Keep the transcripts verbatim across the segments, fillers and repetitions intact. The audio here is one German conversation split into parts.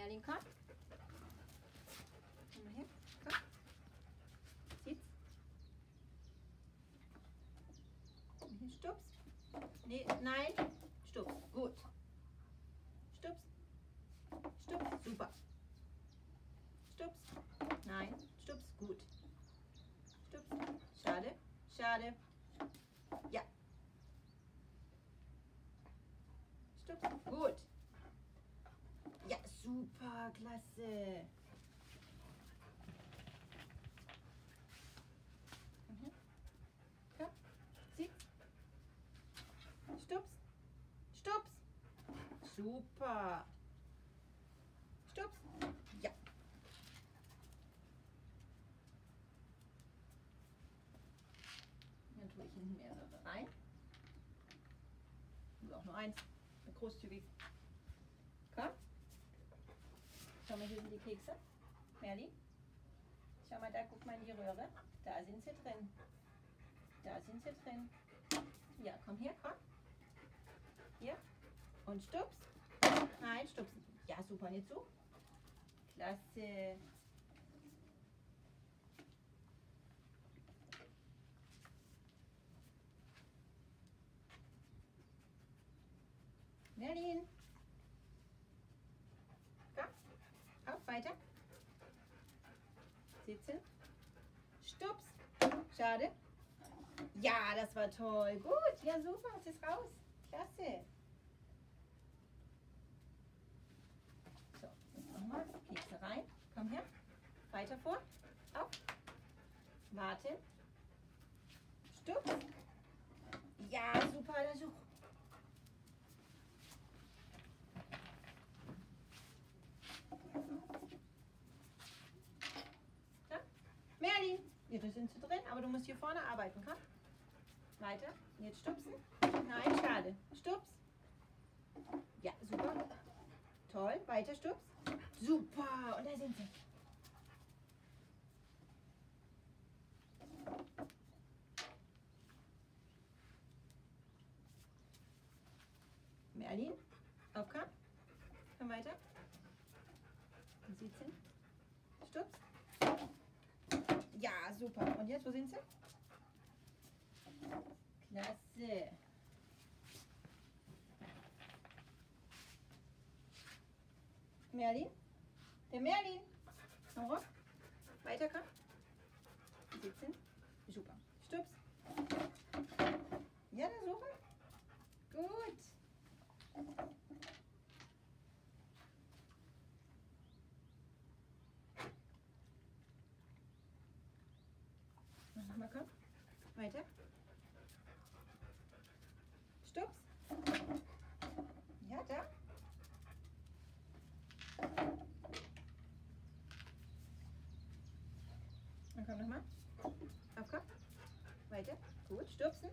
Merlin, komm. Komm mal her. Komm. Sitz. Komm hier, stups. Nee, nein. Stups. Gut. Stups. Stups. Super. Stups. Nein. Stups. Gut. Stups. Schade. Schade. Ja. Stups. Gut. Ja, super. Klasse. Mhm. Komm. Sitz. Stups. Stups. Super. Stups. Ja. Dann tue ich hinten mehrere rein. Und auch nur eins. Großzügig. Komm. Schau mal, hier sind die Kekse. Merlin. Schau mal, da guck mal in die Röhre. Da sind sie drin. Da sind sie drin. Ja, komm her, komm. Hier. Und stups. Nein, stupsen. Ja, super, nicht zu. Klasse. Merlin. Komm. Auf, weiter. Sitzen. Stups. Schade. Ja, das war toll. Gut. Ja, super. Es ist raus. Klasse. So, jetzt nochmal Kekse rein. Komm her. Weiter vor. Auf. Warten. Stups. Ja, super. Da such. Ja. Merlin. Ja, da sind sie drin, aber du musst hier vorne arbeiten, komm. Weiter. Jetzt stupsen. Nein, schade. Stups. Ja, super. Toll. Weiter stups. Super. Und da sind sie. Merlin. Auf, komm. Komm weiter. Und sitzen. Stups. Ja, super. Und jetzt, wo sind sie? Klasse. Merlin. Der Merlin. Nora. Weiter, komm. Sitzen. Super. Stups. Ja, da suchen. Gut. Nochmal, komm. Weiter. Stups. Ja, da. Dann komm nochmal. Auf, komm. Weiter. Gut. Stupsen.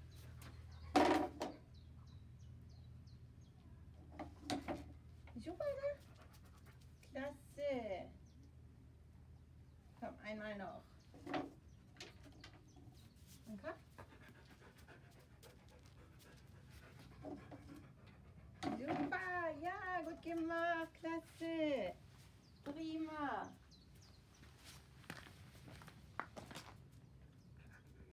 Super, ne? Klasse. Komm, einmal noch.